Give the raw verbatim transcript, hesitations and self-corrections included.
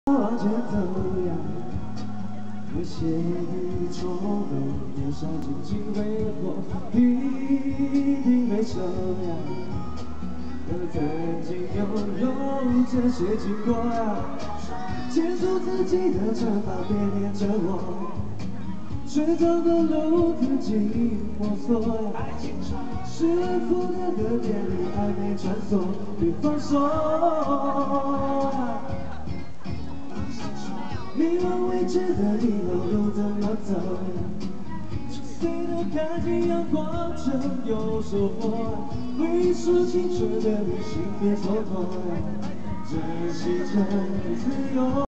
往前走呀，有些雨冲动，年少轻轻挥霍，一定没收呀。可曾经拥有这些经过呀，牵住自己的长发，别黏着我。最早的路自己摸索呀，是否的歌点里暧昧穿梭，别放手呀。迷惘未知的以后路怎么走呀？谁都看见阳光就有收获。回溯青春的旅行别蹉跎，珍惜这自由。